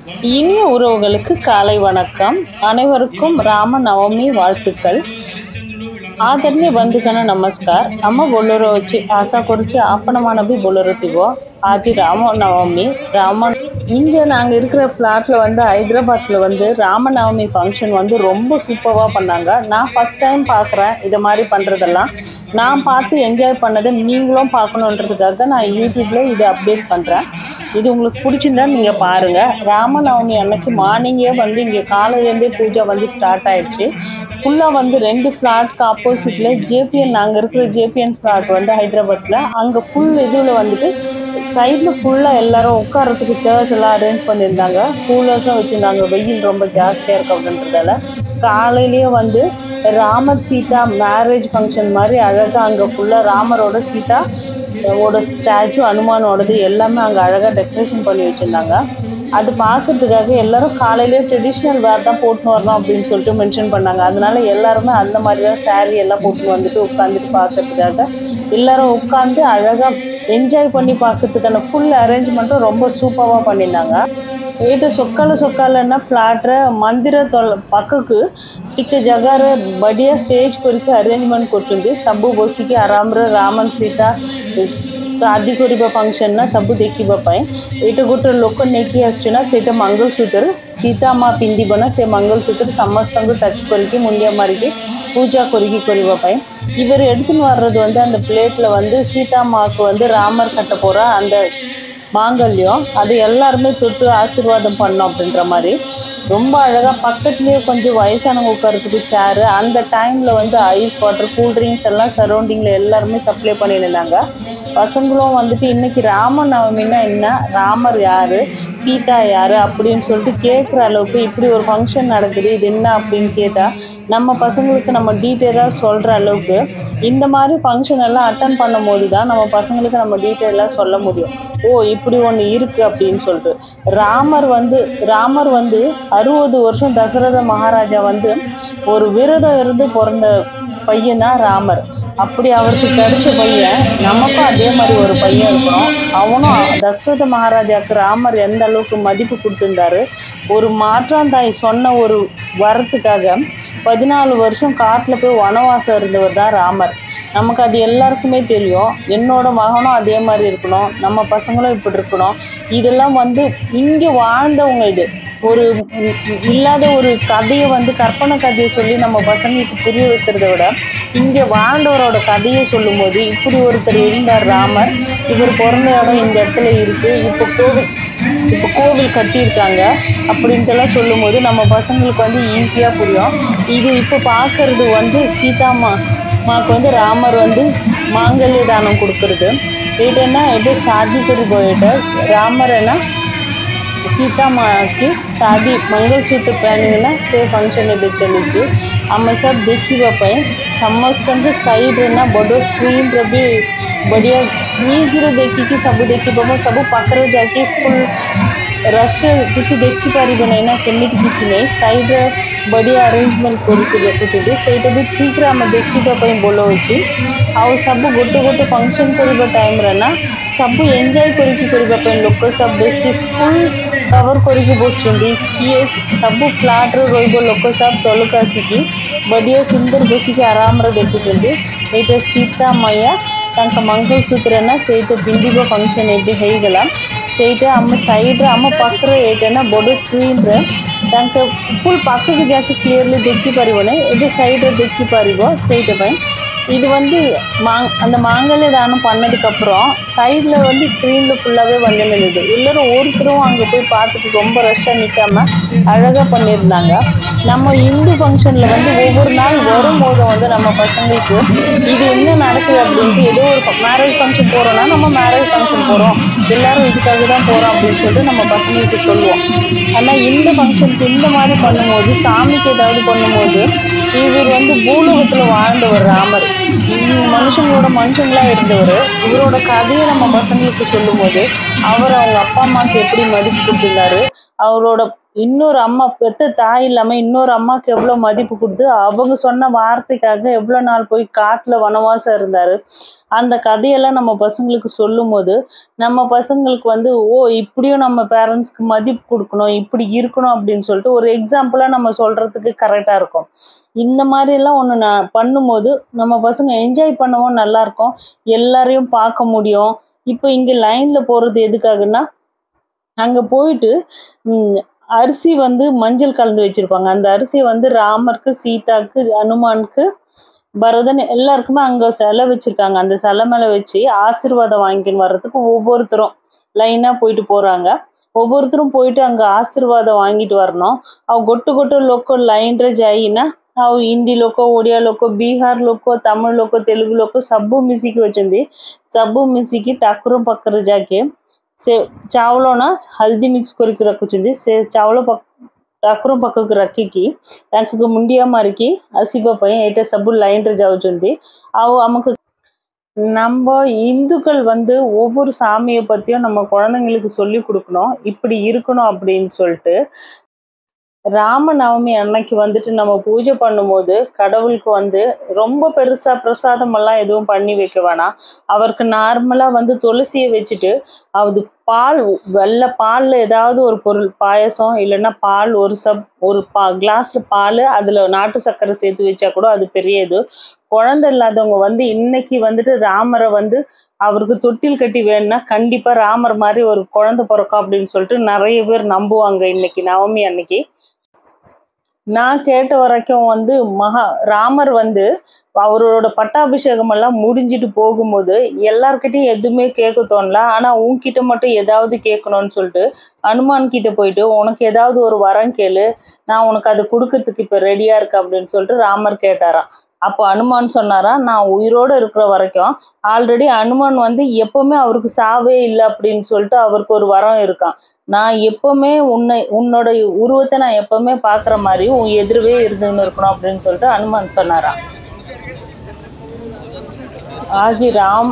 இனிய உறவுகளுக்கு காலை வணக்கம். அனைவருக்கும் राम नवमी வாழ்த்துக்கள். आदरणीय बंधुगण नमस्कार. आम बोलुची आशा करुच्ची आपण मन भी बोलुत्तीवो. आज राम नवमी இங்கே நாங்கள் இருக்கிற ஃப்ளாட்டில் வந்து ஹைதராபாத்தில் வந்து ராமநவமி ஃபங்க்ஷன் வந்து ரொம்ப சூப்பராக பண்ணாங்க. நான் ஃபஸ்ட் டைம் பார்க்குறேன் இதை மாதிரி பண்ணுறதெல்லாம். நான் பார்த்து என்ஜாய் பண்ணதை நீங்களும் பார்க்கணுன்றதுக்காக நான் யூடியூப்பில் இதை அப்டேட் பண்ணுறேன். இது உங்களுக்கு பிடிச்சிருந்தா நீங்கள் பாருங்கள். ராமநவமி அன்னைக்கு மார்னிங்கே வந்து இங்கே காலையிலேருந்தே பூஜை வந்து ஸ்டார்ட் ஆகிடுச்சு. ஃபுல்லாக வந்து 2 ஃப்ளாட்க்கு ஆப்போசிட்டில் ஜேபிஎன், நாங்கள் இருக்கிற ஜேபிஎன் ஃப்ளாட் வந்து ஹைதராபாத்தில், அங்கே ஃபுல் இதில் வந்துட்டு சைடில் ஃபுல்லாக எல்லோரும் உட்காரத்துக்கு சேர்ஸ் எல்லாம் அரேஞ்ச் பண்ணியிருந்தாங்க. கூலர்ஸும் வச்சுருந்தாங்க. வெயில் ரொம்ப ஜாஸ்தியாக இருக்கும் அப்படின்றதால காலையிலேயே வந்து ராமர் சீதா மேரேஜ் ஃபங்க்ஷன் மாதிரி அழகாக அங்கே ஃபுல்லாக ராமரோட சீதா ஓட ஸ்டாச்சு, அனுமானோடது எல்லாமே அங்கே அழகாக டெக்கரேஷன் பண்ணி வச்சுருந்தாங்க. அது பார்க்கறதுக்காக எல்லோரும் காலையிலேயே ட்ரெடிஷ்னல் வேர் தான் போட்டுன்னு வரணும் அப்படின்னு சொல்லிட்டு மென்ஷன் பண்ணாங்க. அதனால எல்லாருமே அந்த மாதிரி தான் சாரீ எல்லாம் போட்டுன்னு வந்துட்டு உட்காந்துட்டு பார்க்கறதுக்காக எல்லோரும் உட்காந்து அழகாக என்ஜாய் பண்ணி பார்க்கறதுக்கான ஃபுல் அரேஞ்ச்மெண்ட்டும் ரொம்ப சூப்பராக பண்ணியிருந்தாங்க. ఏట సొక్కాలన్నా ఫ్లాట్ మందిర పక్కకు టికే జగह बढ़िया स्टेज करके अरेंजमेंट करछुंदी. सबु बसिकी आरामरे रामन सीता शादी करिबा फंक्शन ना सबु देखिबा पाए. एटा गोटे लोक नेकी आछना सेटा मंगलसूत्र सीता माँ पिंदिबना से मंगलसूत्र समस्तंगु टच करके मुंडिया मारिकी पूजा करिकी करिबा पाए. इवर एडुत्तु वरது வந்து அந்த பிளேட்ல வந்து சீதா மாக்கு வந்து ராமர் கட்ட போற அந்த மாங்கல்யம் அது எல்லாருமே தொட்டு ஆசீர்வாதம் பண்ணோம் அப்படின்ற மாதிரி ரொம்ப அழகாக. பக்கத்துலேயே கொஞ்சம் வயசானவங்க உட்காரத்துக்கு சேரு, அந்த டைமில் வந்து ஐஸ் வாட்டர் கூல்ட்ரிங்க்ஸ் எல்லாம் சரௌண்டிங்கில் எல்லாருமே சப்ளை பண்ணியிருந்தாங்க. பசங்களும் வந்துட்டு இன்றைக்கி ராமநவமின்னா என்ன, ராமர் யார், சீதா யார் அப்படின்னு சொல்லிட்டு கேட்குற அளவுக்கு இப்படி ஒரு ஃபங்க்ஷன் நடக்குது, இது என்ன அப்படின்னு கேட்டால் நம்ம பசங்களுக்கு நம்ம டீட்டெயிலாக சொல்கிற அளவுக்கு இந்த மாதிரி ஃபங்க்ஷன் எல்லாம் அட்டன் பண்ணும் போது தான் நம்ம பசங்களுக்கு நம்ம டீட்டெயிலாக சொல்ல முடியும். ஓ இப்படி ஒன்று இருக்குது அப்படின்னு சொல்லிட்டு. ராமர் வந்து 60 வருஷம் தசரத மகாராஜா வந்து ஒரு விரதம் இருந்து பிறந்த பையன் தான் ராமர். அப்படி அவருக்கு கிடைச்ச பையன் நமக்கும் அதே மாதிரி ஒரு பையன் இருக்கணும். அவனும் தசரத மகாராஜாவுக்கு ராமர் எந்த அளவுக்கு மதிப்பு கொடுத்துருந்தாரு. ஒரு மாற்றாந்தாய் சொன்ன ஒரு வரத்துக்காக 14 வருஷம் காட்டில் போய் வனவாசம் இருந்தவர் தான் ராமர். நமக்கு அது எல்லாருக்குமே தெரியும். என்னோட மகனும் அதே மாதிரி இருக்கணும், நம்ம பசங்களும் இப்படி இருக்கணும். இதெல்லாம் வந்து இங்கே வாழ்ந்தவங்க. இது ஒரு இல்லாத ஒரு கதையை வந்து கற்பனை கதையை சொல்லி நம்ம பசங்களுக்கு புரிய வைக்கிறத விட இங்கே வாழ்ந்தவரோட கதையை சொல்லும் போது இப்படி ஒருத்தர் இருந்தார் ராமர், இவர் பிறந்த இடம் இந்த இடத்துல இருக்குது, இப்போ கோவில் கட்டியிருக்காங்க அப்படின்ட்டுலாம் சொல்லும் போது நம்ம பசங்களுக்கு வந்து ஈஸியாக புரியும். இது இப்போ பார்க்கறது வந்து சீதாமாக்கு வந்து ராமர் வந்து மாங்கல்ய தானம் கொடுக்கறது. ஏன்னா எப்படி शादी करी போயிட்டு रामर है ना सीता माँ की शादी मंगलसूत्र पहनना से फंक्शन चली आम सब देखा पाए समस्त साइड ना बड़ स्क्रीन भी बढ़िया इजी देखिकी सब देखी सब पाखे जाके फुल रश किसी देखी पारे ना सेमती किसी नहीं साइड बढ़िया अरेंजमेंट करके रखुच्छे सहीटा भी ठीक रे आम देखापी बोलाऊँगी. आउ सब गोटे गोटे फंक्शन करने टाइम ना सब एंजॉय करने लोक सब बेसी फुल कवर करके बसुँच किए सब फ्लाट रोक लोक सब तलक आसिकी बढ़िया सुंदर बसिकी आराम देखुंट. ये सीता मैया तक मंगलसूत्र ना सहीटा बिंदिबा फंक्शन एबी होगला सहीटा आम साइड आम पाखे एटा बड़ स्क्रीन तक फुल पाखे जाके क्लियरली देखी पारे ये सैड देखी पार सहीटा இது வந்து அந்த மாங்கல்ய தானம் பண்ணதுக்கப்புறம் சைடில் வந்து ஸ்க்ரீனில் ஃபுல்லாகவே வந்து நின்றுது. எல்லோரும் ஒருத்தரும் அங்கே போய் பார்த்துட்டு ரொம்ப ரஷ்ஷாக நிற்காம அழகாக பண்ணியிருந்தாங்க. நம்ம இந்து ஃபங்க்ஷனில் வந்து ஒவ்வொரு நாள் வரும்போது வந்து நம்ம பசங்களுக்கு இது என்ன நடக்குது அப்படின்ட்டு ஏதோ ஒரு மேரேஜ் ஃபங்க்ஷன் போகிறோன்னா நம்ம மேரேஜ் ஃபங்க்ஷன் போகிறோம் எல்லோரும் இதுக்காக தான் போகிறோம் அப்படின்னு சொல்லிட்டு நம்ம பசங்களுக்கு சொல்லுவோம். ஆனால் இந்த ஃபங்க்ஷனுக்கு இந்த மாதிரி பண்ணும்போது சாமிக்கு ஏதாவது பண்ணும்போது இவர் வந்து பூலோகத்தில் வாழ்ந்தவர் ராமர், மனுஷங்களோட மனுஷங்களா இருந்தவர். இவரோட கதையை நம்ம பசங்களுக்கு சொல்லும் போது அவர் அவங்க அப்பா அம்மாவுக்கு எப்படி மதிப்பு கொடுத்துருந்தாரு, அவரோட இன்னொரு அம்மா பெத்த தாய் இல்லாம இன்னொரு அம்மாக்கு எவ்வளவு மதிப்பு கொடுத்து அவங்க சொன்ன வார்த்தைக்காக எவ்வளவு நாள் போய் காட்டுல வனவாசம் இருந்தாரு. அந்த கதையெல்லாம் நம்ம பசங்களுக்கு சொல்லும் போது நம்ம பசங்களுக்கு வந்து இப்படியும் நம்ம பேரண்ட்ஸ்க்கு மதிப்பு கொடுக்கணும், இப்படி இருக்கணும் அப்படின்னு சொல்லிட்டு ஒரு எக்ஸாம்பிளா நம்ம சொல்றதுக்கு கரெக்டா இருக்கும். இந்த மாதிரி எல்லாம் ஒண்ணு பண்ணும்போது நம்ம பசங்க என்ஜாய் பண்ணவும் நல்லா இருக்கும், எல்லாரையும் பார்க்க முடியும். இப்போ இங்க லைன்ல போறது எதுக்காகன்னா, அங்க போயிட்டு அரிசி வந்து மஞ்சள் கலந்து வச்சிருப்பாங்க. அந்த அரிசியை வந்து ராமருக்கு, சீதாக்கு, அனுமானுக்கு, பரதன் எல்லாருக்குமே அங்க சிலை வச்சிருக்காங்க. அந்த சிலை மேல வச்சு ஆசீர்வாதம் வாங்கின்னு வர்றதுக்கு ஒவ்வொருத்தரும் லைனா போயிட்டு போறாங்க. ஒவ்வொருத்தரும் போயிட்டு அங்க ஆசீர்வாதம் வாங்கிட்டு வரணும். அவ கொட்டு கொட்டு லோக்கோ லைன்ରେ ଯାଇନା ଆଉ ହିନ୍ଦୀ ଲୋକ, ଓଡ଼ିଆ ଲୋକ, ବିହାର ଲୋକ, ତମିଳ ଲୋକ, ତେଲୁଗୁ ଲୋକ ସବୁ ମିଶିକି ଅଛନ୍ତି. ସବୁ ମିଶିକି ଠାକୁର ପାଖରେ ଯାଇକି ସେ ଚାଉଳ ନା ହଳଦୀ ମିକ୍ସ କରିକି ରଖୁଛନ୍ତି. ସେ ଚାଉଳ ଠାକୁର ପାଖକୁ ରଖିକି ତାଙ୍କୁ ମୁଣ୍ଡିଆ ମାରିକି ଆସିବା ପାଇଁ ଏଇଟା ସବୁ லைன்ରେ ଯାଉଛନ୍ତି. ଆଉ ଆମକୁ நம்ம இந்துக்கள் வந்து ஒவ்வொரு சாமியை பத்தியும் நம்ம குழந்தைங்களுக்கு சொல்லி கொடுக்கணும், இப்படி இருக்கணும் அப்படின்னு சொல்லிட்டு. ராம நவமி அன்னைக்கு வந்துட்டு நம்ம பூஜை பண்ணும்போது கடவுளுக்கு வந்து ரொம்ப பெருசா பிரசாதம் எல்லாம் எதுவும் பண்ணி வைக்க வேணாம். அவருக்கு நார்மலா வந்து துளசியை வச்சுட்டு அது பால், வெள்ளை பால்ல ஏதாவது ஒரு பொருள், பாயசம் இல்லைன்னா பால், ஒரு கிளாஸ்ல பால், அதுல நாட்டு சர்க்கரை சேர்த்து வச்சா கூட அது பெரிய இது. குழந்தை இல்லாதவங்க வந்து இன்னைக்கு வந்துட்டு ராமரை வந்து அவருக்கு தொட்டில் கட்டி வேணும்னா கண்டிப்பா ராமர் மாதிரி ஒரு குழந்தை பிறக்கும் அப்படின்னு சொல்லிட்டு நிறைய பேர் நம்புவாங்க இன்னைக்கு நவமி அன்னைக்கு. நான் கேட்ட வரைக்கும் வந்து ராமர் வந்து அவரோட பட்டாபிஷேகம் எல்லாம் முடிஞ்சிட்டு போகும்போது எல்லார்கிட்டையும் எதுவுமே கேட்க தோணல. ஆனா உன்கிட்ட மட்டும் ஏதாவது கேட்கணும்னு சொல்லிட்டு அனுமான் கிட்ட போயிட்டு உனக்கு ஏதாவது ஒரு வரம் கேளு, நான் உனக்கு அதை கொடுக்கறதுக்கு இப்ப ரெடியா இருக்கு அப்படின்னு சொல்லிட்டு ராமர் கேட்டாராம். அப்போ அனுமான் சொன்னாராம், நான் உயிரோடு இருக்கிற வரைக்கும் ஆல்ரெடி அனுமான் வந்து எப்பவுமே அவருக்கு சாவே இல்லை அப்படின்னு சொல்லிட்டு அவருக்கு ஒரு வரம் இருக்கான். நான் எப்பவுமே உன்னோட உருவத்தை நான் எப்பவுமே பார்க்குற மாதிரி உன் எதிரவே இருந்துன்னு இருக்கணும் அப்படின்னு சொல்லிட்டு அனுமான் சொன்னாராம். आज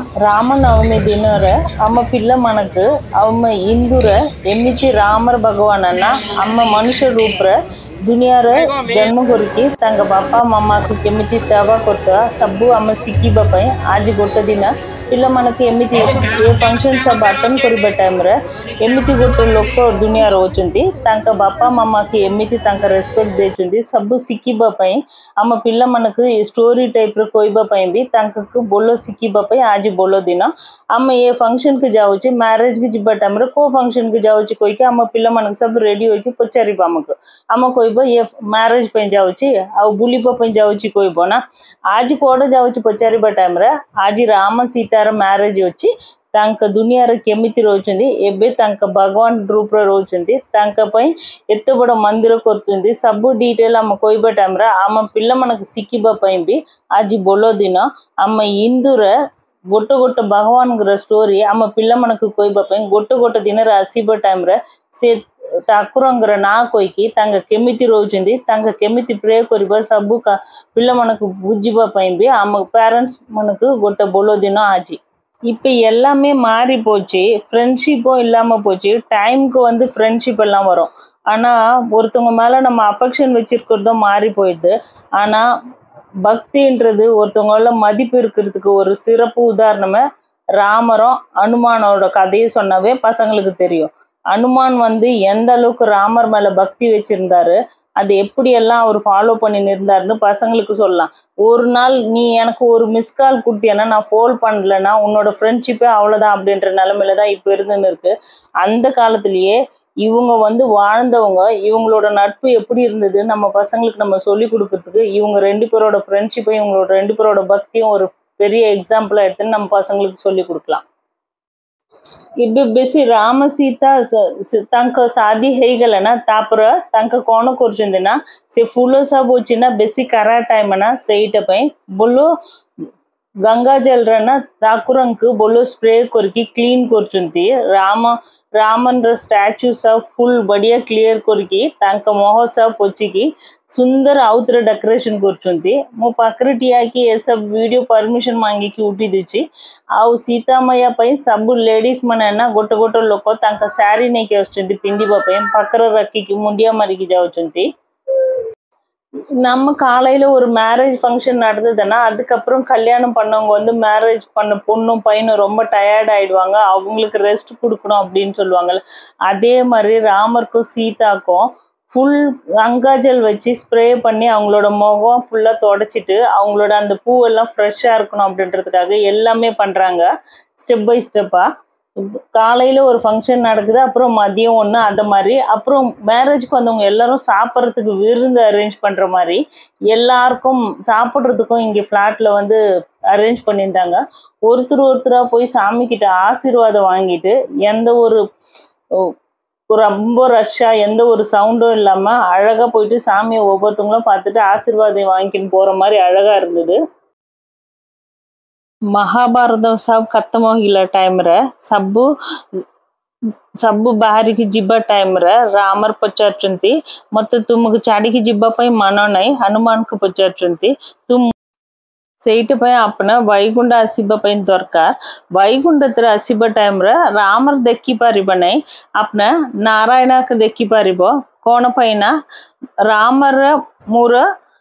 रामनवमी दिनरे अम्म पिल्ला मनकु अम्म इंदुरे एमिति रामर भगवानन्न अम्म मनुष्य रूपरे दुनियारे जन्म करके तंग बापा मम्मा को केमिति सेवा करता सबू अम्म सिक्किबा पई आज गोटे दिन पिल्ला मनकु एमिति ए फंक्शन सब अटेंड करिबा टाइम रे एमिति गोटे लोक दुनिया रोचंती तंग बापा मम्मा की एमिति तंग रेस्पेक्ट देचंती सबू सिक्किबा पई अम्म पिल्ला मनकु स्टोरी टाइप रे कोइबा पई भी तंगकु बोलो सिक्किबा पई आज बोलो दिन अम्म ए फंक्शन के जाउची मैरिज के जिबा टाइम रे को फंक्शन के जाउची कोइ के अम्म पिल्ला मनकु सब रेडी होके पचारिबा अम्मकु अम्म कोइबा ए मैरिज पई जाउची आ बुलिबा पई जाउची कोइबो ना आज कोड जाउची पचारिबा टाइम रे आज राम सीता मैरेज अच्छी तांक दुनिया रे केमिति रोचंदी एबे तांक भगवान रूप रे रोचंदी तांक पई एत्ते बड़ मंदिर करचंदी सब डिटेल हम कोइबा टाइम रे हम पिल्ला मनक सिक्किबा पई भी आज बोलो दिन हम हिंदू रे गोटे गोटे भगवान गर स्टोरी हम पिल्ला मनक कोइबा पई गोटे गोटे दिन रे आसीबा टाइम रे से ठाकुरंगर ना कोईकी तांग केमिति रोचंदी तांग केमिति प्रे करिबा सब पिल्ला मनक बुझिबा पई भी हम पेरेंट्स मनक गोटे बोलो दिन आज இப்போ எல்லாமே மாறி போச்சு, ஃப்ரெண்ட்ஷிப்பும் இல்லாமல் போச்சு. டைமுக்கு வந்து ஃப்ரெண்ட்ஷிப் எல்லாம் வரும், ஆனால் ஒருத்தவங்க மேலே நம்ம அஃபெக்ஷன் வச்சுருக்கிறதும் மாறி போயிடுது. ஆனால் பக்தின்றது ஒருத்தவங்கள மதிப்பு இருக்கிறதுக்கு ஒரு சிறப்பு உதாரணமே ராமரும் அனுமானோட கதையை சொன்னாவே பசங்களுக்கு தெரியும். அனுமான் வந்து எந்த அளவுக்கு ராமர் மேலே பக்தி வச்சுருந்தாரு, அது எப்படியெல்லாம் அவர் ஃபாலோ பண்ணின்னு இருந்தாருன்னு பசங்களுக்கு சொல்லலாம். ஒரு நாள் நீ எனக்கு ஒரு மிஸ்கால் கொடுத்தியன்னா நான் ஃபோல் பண்ணலன்னா உன்னோட ஃப்ரெண்ட்ஷிப்பே அவ்வளோதான் அப்படின்ற நிலமையில தான் இப்போ இருந்துன்னு இருக்கு. அந்த காலத்திலேயே இவங்க வந்து வாழ்ந்தவங்க, இவங்களோட நட்பு எப்படி இருந்தது நம்ம பசங்களுக்கு நம்ம சொல்லி கொடுக்கறதுக்கு இவங்க ரெண்டு பேரோட ஃப்ரெண்ட்ஷிப்பையும் இவங்களோட ரெண்டு பேரோட பக்தியும் ஒரு பெரிய எக்ஸாம்பிளாக எடுத்துன்னு நம்ம பசங்களுக்கு சொல்லி கொடுக்கலாம். ଏବେ ବେଶୀ ରାମ ସୀତା ତାଙ୍କ ଶାଦି ହେଇଗଲା ନା, ତାପରେ ତାଙ୍କ କ'ଣ କରୁଛନ୍ତି ନା ସେ ଫୁଲ ସବୁ ଅଛି ନା ବେଶୀ ଖରା ଟାଇମ୍ ନା ସେଇଟା ପାଇଁ ବୋଲ गंगाजल ठाकुरंकु बोलो स्प्रे कोरकी क्लीन कोरचुंती रामन स्टैच्यू सब फुल बढ़िया क्लियर कोरकी तांका मोह सब पोचिकी सुंदर आउतर डेकोरेशन कोरचुंती मो पकरटिया की ये सब वीडियो परमिशन मांगी की उठी दिची आउ सीता मैया पई सब लेडीज मने ना गोटे गोटे लोक तांका साड़ी नहीं के आछुंती पिंदिबा पई पकर रखी की मुंडिया मारी की जाउचुंती நம்ம காலையில ஒரு மேரேஜ் ஃபங்க்ஷன் நடந்ததுன்னா அதுக்கப்புறம் கல்யாணம் பண்ணவங்க வந்து மேரேஜ் பண்ண பொண்ணும் பையனும் ரொம்ப டயர்ட் ஆயிடுவாங்க அவங்களுக்கு ரெஸ்ட் கொடுக்கணும் அப்படின்னு சொல்லுவாங்கல்ல அதே மாதிரி ராமருக்கும் சீதாக்கும் ஃபுல் கங்காஜல் வச்சு ஸ்ப்ரே பண்ணி அவங்களோட முகம் ஃபுல்லாக தொடச்சிட்டு அவங்களோட அந்த பூவெல்லாம் ஃப்ரெஷ்ஷாக இருக்கணும் அப்படின்றதுக்காக எல்லாமே பண்ணுறாங்க ஸ்டெப் பை ஸ்டெப்பாக காலையில் ஒரு ஃபங்க்ஷன் நடக்குது அப்புறம் மதியம் ஒன்று அந்த மாதிரி அப்புறம் மேரேஜ்க்கு வந்தவங்க எல்லாரும் சாப்பிட்றதுக்கு விருந்து அரேஞ்ச் பண்ணுற மாதிரி எல்லாருக்கும் சாப்பிட்றதுக்கும் இங்கே ஃப்ளாட்டில் வந்து அரேஞ்ச் பண்ணியிருந்தாங்க ஒருத்தராக போய் சாமிக்கிட்ட ஆசீர்வாதம் வாங்கிட்டு எந்த ஒரு ரொம்ப ரஷ்ஷாக எந்த ஒரு சவுண்டும் இல்லாமல் அழகாக போயிட்டு சாமியை ஒவ்வொருத்தவங்களும் பார்த்துட்டு ஆசீர்வாதம் வாங்கிக்கின்னு போகிற மாதிரி அழகாக இருந்தது महाभारत सब खत्म हो गया टाइम रे सबु बाहर की जिबा टाइम रे रामर पचारचंती मत तुमको चाड़ी की जिबा पई मन नहीं हनुमान को पचारचंती तुम सेट पे अपना वैकुंठ आसीबा पई दरकार वैकुंठ तर आसीबा टाइम रे रामर देखी पारिबा नहीं अपना नारायण के देखी पारिबो कोन पैना रामर मूर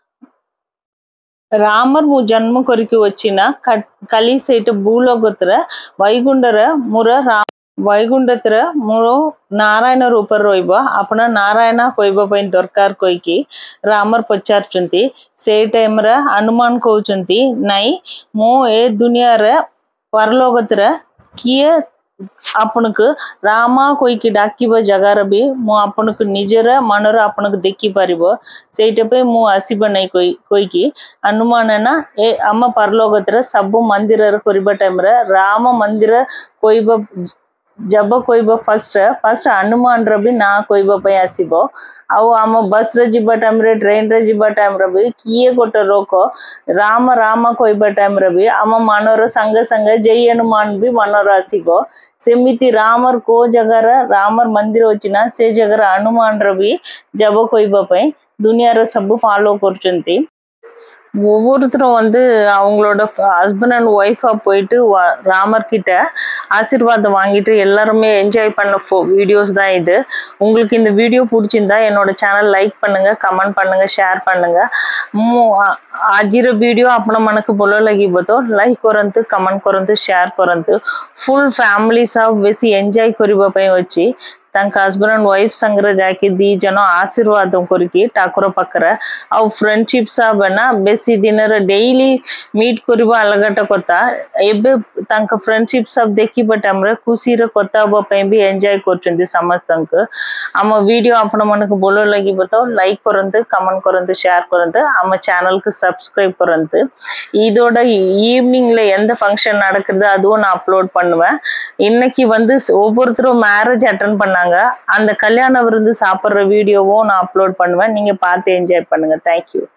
रामर मु जन्म करके वच्चिना कली सैट भूलोकतर वैकुंठर मुर वैकुंठतर मुरो नारायण रूप रोइब अपना नारायण कोइब पई दरकार कोइकी रामर पचारचंती से टाइम रे हनुमान कहउचंती नहीं मो ए दुनिया रे परलोकतर किए आपनक रामा कोई की डाकिब जगार भी मु आपनक निजर मनर आपनक देखी पारिबो सेटा पे मु आसीब नहीं कोई की हनुमान ना ए अम्म परलोकतर सब मंदिर करिबा टाइम रे राम मंदिर कोइब जब कोइब फर्स्ट हनुमान रबी ना कोइब पे आसीबो आउ आम बस रे जिबा टाइम रे ट्रेन रे जिबा टाइम रे भी किए गोटे रोक राम राम कोइबा टाइम रे भी आम मनर संगे संगे जय हनुमान भी मनर आसीबो सेमिति रामर को जगह रामर मंदिर वचिना से जगह हनुमान रबी जब कोइबा पे दुनिया रे सब फॉलो करचंती ஒவ்வொருத்தரும் வந்து அவங்களோட ஹஸ்பண்ட் அண்ட் ஒய்ஃபா போயிட்டு ராமர் கிட்ட ஆசீர்வாதம் வாங்கிட்டு எல்லாருமே என்ஜாய் பண்ண வீடியோஸ் தான் இது உங்களுக்கு இந்த வீடியோ பிடிச்சிருந்தா என்னோட சேனல் லைக் பண்ணுங்க कमेंट பண்ணுங்க ஷேர் பண்ணுங்க आजिर वीडियो आपण मनक भल लगे तो लाइक करंतु कमेंट करंतु शेयर करंतु फुल फैमिली सब बेसी एंजॉय करबा पई अछि तांका हस्बैंड एंड वाइफ संगरे जाके दी जन आशीर्वाद करके ठाकुर पाखरे आ फ्रेंडशिप सब ना बेसी दिन रे डेली मीट करबा अलगटा कथा एबे तांका फ्रेंडशिप सब देखिबा टाइम रे खुशी रे कथा बा पई भी एंजॉय करचंदी समस्तंक हम वीडियो आपण मनक भल लगे तो लाइक करंतु कमेंट करंतु शेयर करंतु हम चैनल को सब्सक्राइब करंतु இதோட ஈவினிங்ல எந்த ஃபங்க்ஷன் நடக்குது அதுவும் நான் அப்லோட் பண்ணுவேன் இன்னைக்கு வந்து ஒவ்வொருத்தரும் மேரேஜ் அட்டெண்ட் பண்ணாங்க அந்த கல்யாண விருந்து சாப்பிடுற வீடியோவும் நான் அப்லோட் பண்ணுவேன் நீங்க பார்த்து என்ஜாய் பண்ணுங்க Thank you